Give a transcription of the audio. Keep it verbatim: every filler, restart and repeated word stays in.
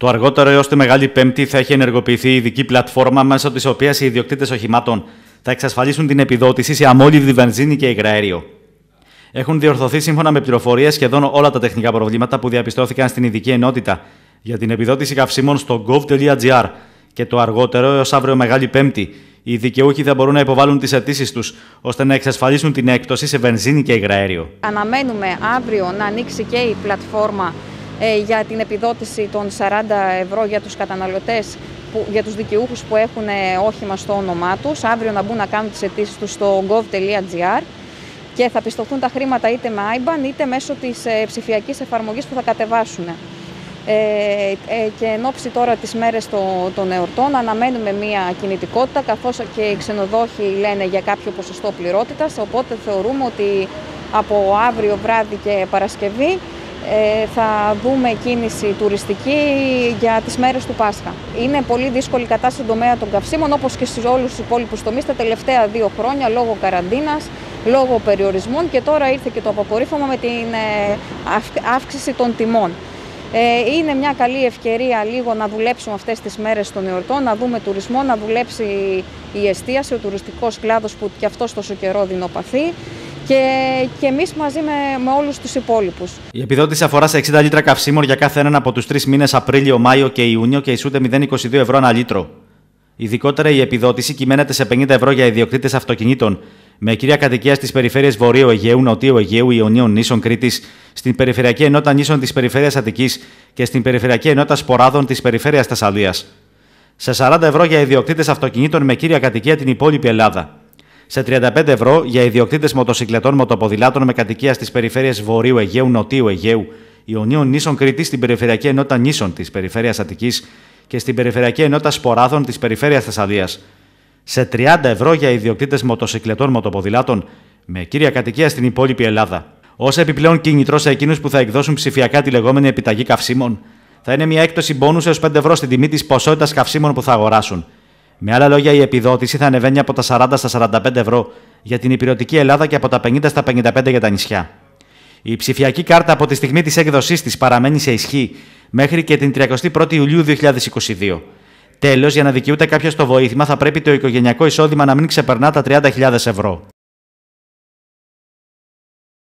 Το αργότερο έως τη Μεγάλη Πέμπτη θα έχει ενεργοποιηθεί η ειδική πλατφόρμα μέσω της οποίας οι ιδιοκτήτες οχημάτων θα εξασφαλίσουν την επιδότηση σε αμόλυβδη βενζίνη και υγραέριο. Έχουν διορθωθεί σύμφωνα με πληροφορίες σχεδόν όλα τα τεχνικά προβλήματα που διαπιστώθηκαν στην ειδική ενότητα για την επιδότηση καυσίμων στο gov τελεία gr και το αργότερο έως αύριο Μεγάλη Πέμπτη οι δικαιούχοι θα μπορούν να υποβάλουν τις αιτήσεις τους ώστε να εξασφαλίσουν την έκπτωση σε βενζίνη και υγραέριο. Αναμένουμε αύριο να ανοίξει και η πλατφόρμα ε, για την επιδότηση των σαράντα ευρώ για τους καταναλωτές, που, για τους δικαιούχους που έχουν ε, όχημα στο όνομά τους. Αύριο να μπουν να κάνουν τις αιτήσεις τους στο gov τελεία gr και θα πιστωθούν τα χρήματα είτε με άι μπαν είτε μέσω της ε, ψηφιακής εφαρμογής που θα κατεβάσουν. Ε, ε, και εν ώψη τώρα τις μέρες των, των εορτών αναμένουμε μια κινητικότητα, καθώς και οι ξενοδόχοι λένε για κάποιο ποσοστό πληρότητας, οπότε θεωρούμε ότι από αύριο βράδυ και Παρασκευή ε, θα δούμε κίνηση τουριστική για τις μέρες του Πάσχα. Είναι πολύ δύσκολη η κατάσταση στον τομέα των καυσίμων, όπως και σε όλους τους υπόλοιπους τομείς τα τελευταία δύο χρόνια λόγω καραντίνας, λόγω περιορισμών, και τώρα ήρθε και το αποκορύφωμα με την ε, αύξηση των τιμών. Είναι μια καλή ευκαιρία λίγο να δουλέψουμε αυτές τις μέρες των εορτών, να δούμε τουρισμό, να δουλέψει η εστίαση, ο τουριστικός κλάδος που και αυτός τόσο καιρό δεινοπαθεί, και, και εμείς μαζί με, με όλους τους υπόλοιπους. Η επιδότηση αφορά σε εξήντα λίτρα καυσίμων για κάθε έναν από τους τρεις μήνες Απρίλιο, Μάιο και Ιούνιο και ισούται μηδέν κόμμα είκοσι δύο ευρώ ανά λίτρο. Ειδικότερα η επιδότηση κυμαίνεται σε πενήντα ευρώ για ιδιοκτήτες αυτοκινήτων με κύρια κατοικία στις περιφέρειες Βορείου Αιγαίου, Νοτίου Αιγαίου, Ιωνίων νήσων Κρήτης, στην Περιφερειακή Ενότητα Νήσων της Περιφέρειας Αττικής και στην Περιφερειακή Ενότητα Σποράδων της Περιφέρειας Θεσσαλίας. Σε σαράντα ευρώ για ιδιοκτήτες αυτοκινήτων με κύρια κατοικία την υπόλοιπη Ελλάδα. Σε τριάντα πέντε ευρώ για ιδιοκτήτες μοτοσυκλετών μοτοποδηλάτων με κατοικία στις περιφέρειες Βορείου Αιγαίου, Νοτίου Αιγαίου, Ιωνίων νήσων Κρήτης, στην Περιφερειακή Ενότητα Νήσων της Περιφέρειας Αττικής και στην Περιφερειακή Ενότητα Σποράδων της Περιφέρειας Θεσσαλίας. Σε τριάντα ευρώ για ιδιοκτήτες μοτοσυκλετών μοτοποδηλάτων με κύρια κατοικία στην υπόλοιπη Ελλάδα. Ως επιπλέον κίνητρο σε εκείνους που θα εκδώσουν ψηφιακά τη λεγόμενη επιταγή καυσίμων, θα είναι μια έκπτωση μπόνους έως πέντε ευρώ στην τιμή της ποσότητας καυσίμων που θα αγοράσουν. Με άλλα λόγια, η επιδότηση θα ανεβαίνει από τα σαράντα στα σαράντα πέντε ευρώ για την υπηρετική Ελλάδα και από τα πενήντα στα πενήντα πέντε για τα νησιά. Η ψηφιακή κάρτα από τη στιγμή της έκδοσής της παραμένει σε ισχύ μέχρι και την τριαντάτη πρώτη Ιουλίου δύο χιλιάδες είκοσι δύο. Τέλος, για να δικαιούται κάποιος το βοήθημα, θα πρέπει το οικογενειακό εισόδημα να μην ξεπερνά τα τριάντα χιλιάδες ευρώ.